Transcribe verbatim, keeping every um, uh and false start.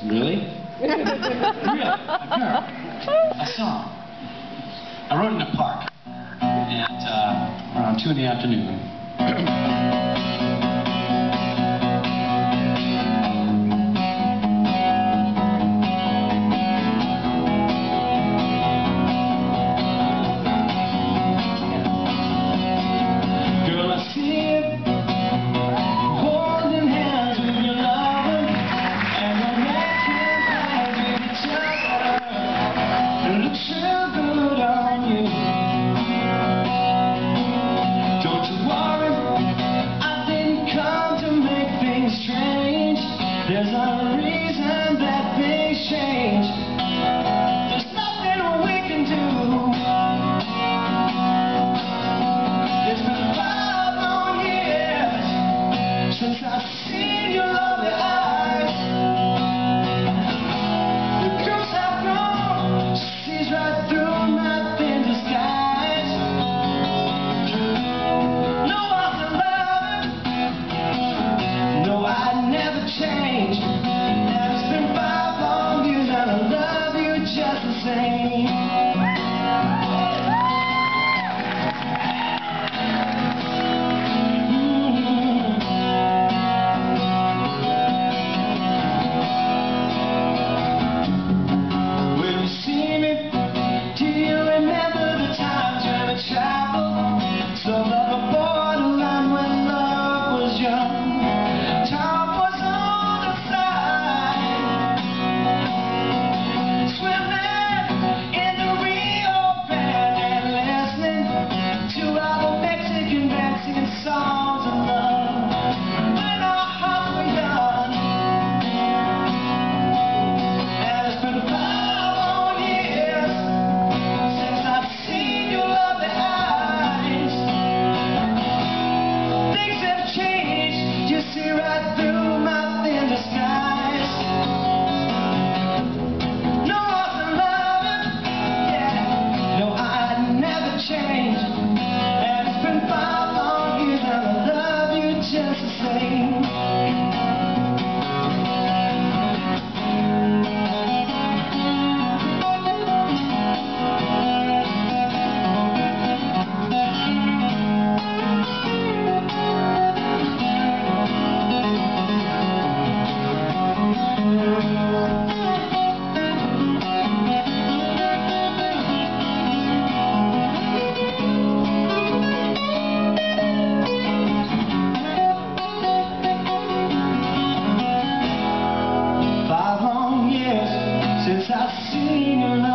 Really? Really? A girl? A song? I wrote it in a park at uh, around two in the afternoon. There's a reason that things change. There's nothing we can do. It's been five long years since I've seen your lovely eyes. The girls have gone, sees right through my thin disguise. No, I'm in love. No, I'd never change. And it's been five long years and I love you just the same. Mm-hmm. When you see me, do you remember the times when we traveled? So love a borderline when love was young. Change, and it's been five long years and I love you just the same. Since I've seen you.